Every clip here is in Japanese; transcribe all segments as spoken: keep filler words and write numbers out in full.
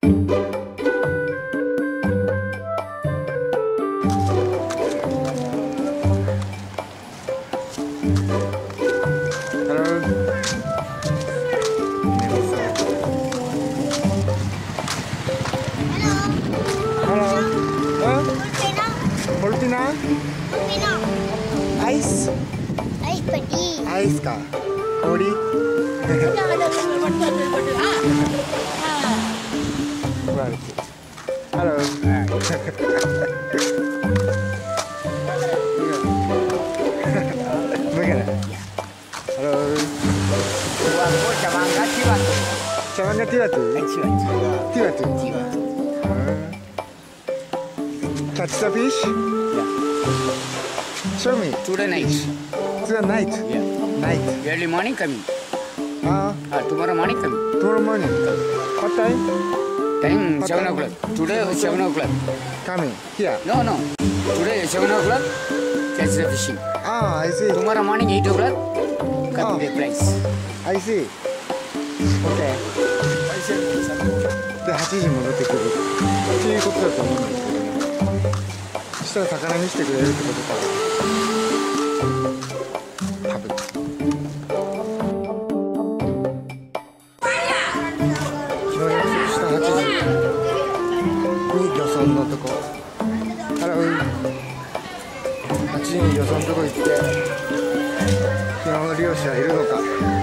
アイスアイスか氷ハローCabangnya tiwatu? Tiwatu? Catch the fish? Yeah. Show me. Today night. Today night? Yeah. Night? Early morning coming. Ah. Uh, tomorrow morning coming. Tomorrow morning? What time? Time What seven time? o'clock. Today seven o'clock. Coming? Here? No, no. Today seven o'clock. Catch the fishing. Ah, I see. Tomorrow morning eight o'clock. Come Oh. the price. I see. Okay. ではちじに戻ってくるっていうことだと思うんですけどね。そしたら魚見せてくれるってことか多分。昨日約束したはちじに漁村のとこハローはちじに漁村のとこ行って昨日の漁師はいるのか。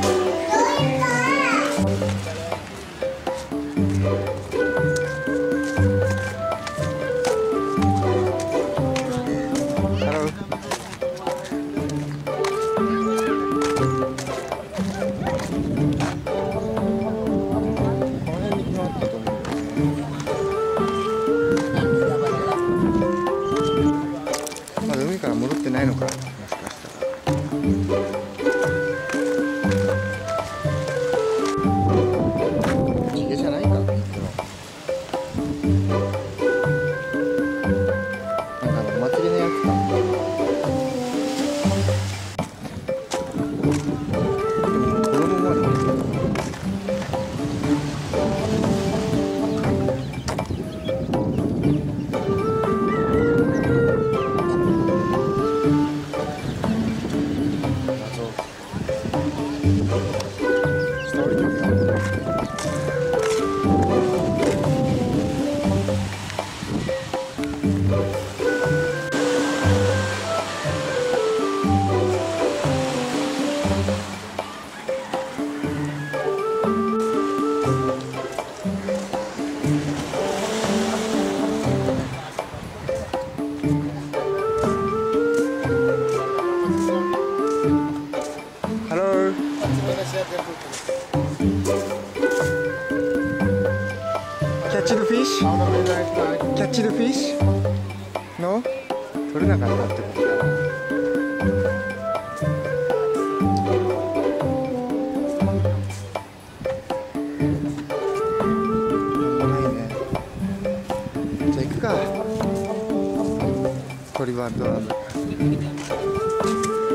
まだ海から戻ってないのか、もしかしたら。ヒゲじゃないかって言っても。なんかあのお祭りのやつか。でも子供まで。Catch the fish? Catch the fish? No? 取れなかったってことだな。なんもないね。じゃあ行くか。トリバードラム。